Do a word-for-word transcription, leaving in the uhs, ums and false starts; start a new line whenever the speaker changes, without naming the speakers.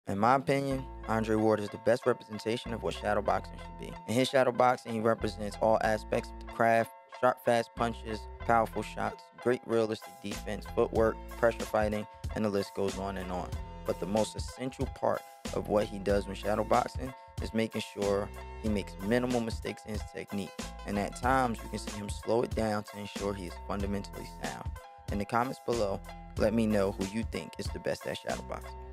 In my opinion, Andre Ward is the best representation of what shadowboxing should be. In his shadowboxing, he represents all aspects of the craft: sharp, fast punches, powerful shots, great realistic defense, footwork, pressure fighting, and the list goes on and on. But the most essential part of what he does when shadowboxing is making sure he makes minimal mistakes in his technique. And at times, you can see him slow it down to ensure he is fundamentally sound. In the comments below, let me know who you think is the best at shadowboxing.